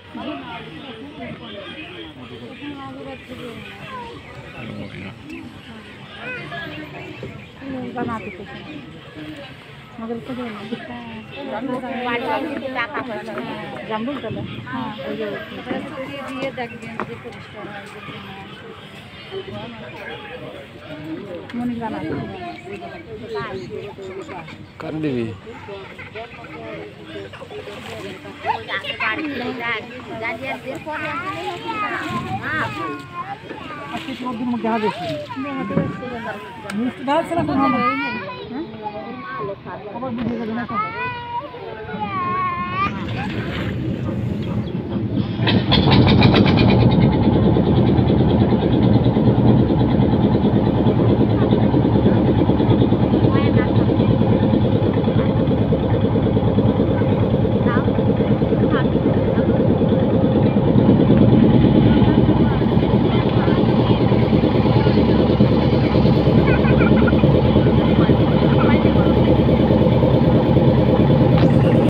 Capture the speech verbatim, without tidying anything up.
बनाते थे मगर को জাম্বুল তলা হ্যাঁ ওই যে দিয়ে দেখবেন যে পরিষ্কার হয় মনে জানা কার দিবি আজকে কতদিন মধ্যে হবে মিষ্টি ভাত ছিল না হ্যাঁ আবার বুঝে যাবে না